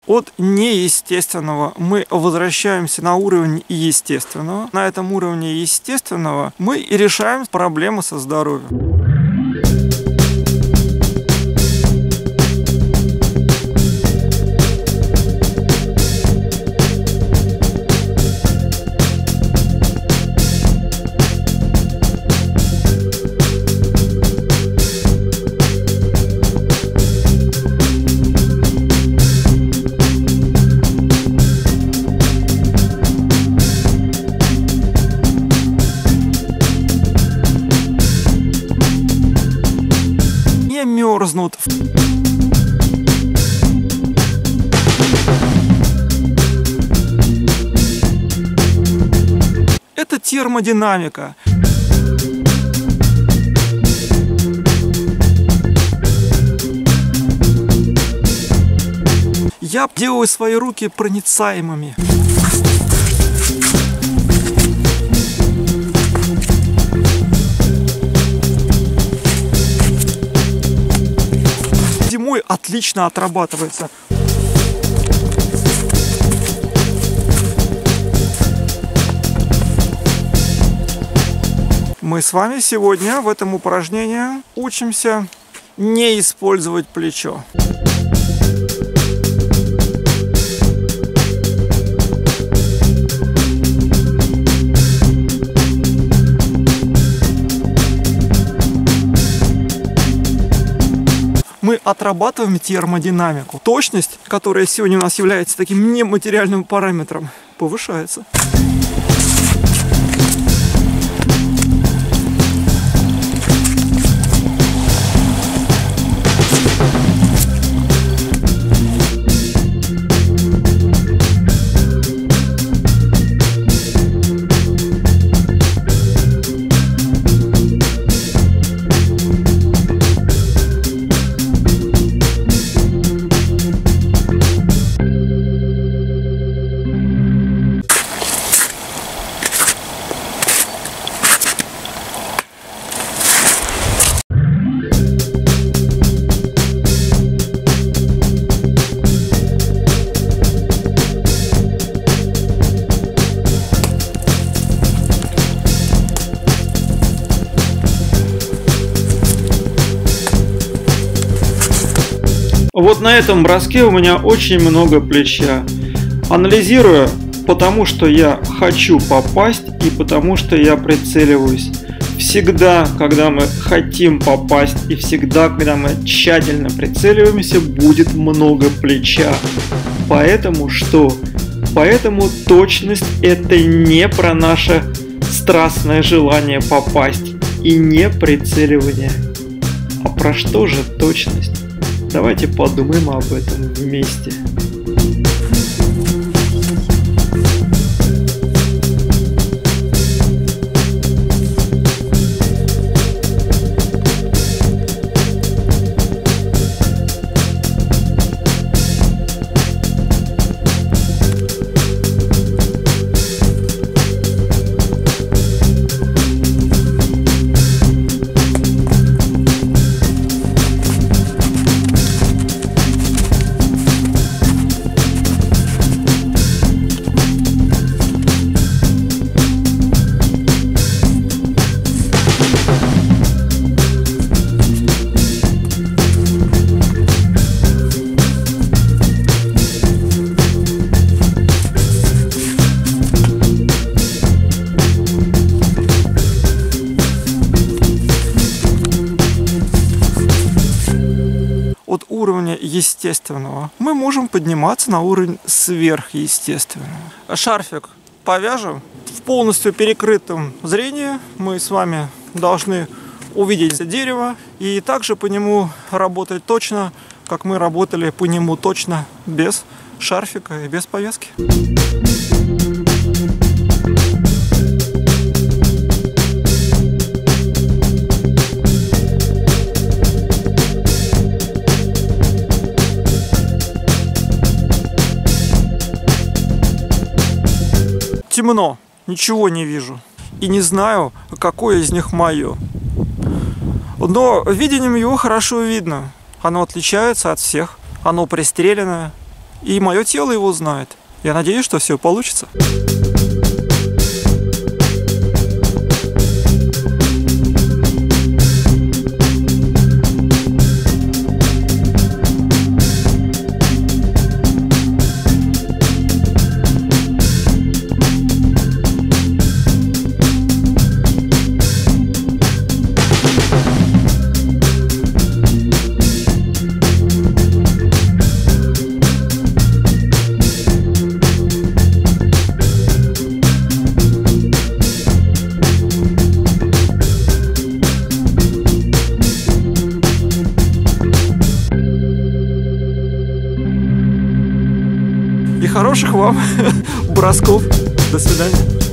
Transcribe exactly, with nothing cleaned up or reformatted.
От неестественного мы возвращаемся на уровень естественного. На этом уровне естественного мы и решаем проблемы со здоровьем. Мерзнут. Это термодинамика. Я делаю свои руки проницаемыми. Зимой отлично отрабатывается. Мы с вами сегодня в этом упражнении учимся не использовать плечо. Мы отрабатываем термодинамику. Точность, которая сегодня у нас является таким нематериальным параметром, повышается. Вот на этом броске у меня очень много плеча. Анализируя, потому что я хочу попасть и потому что я прицеливаюсь. Всегда, когда мы хотим попасть и всегда, когда мы тщательно прицеливаемся, будет много плеча. Поэтому что? Поэтому точность — это не про наше страстное желание попасть и не прицеливание. А про что же точность? Давайте подумаем об этом вместе. От уровня естественного мы можем подниматься на уровень сверхъестественного. Шарфик повяжем. В полностью перекрытом зрении мы с вами должны увидеть дерево и также по нему работать точно, как мы работали по нему точно без шарфика и без повязки. Темно, ничего не вижу и не знаю, какое из них мое. Но видением его хорошо видно. Оно отличается от всех, оно пристреленное, И мое тело его знает. Я надеюсь, что все получится. И хороших вам бросков. До свидания.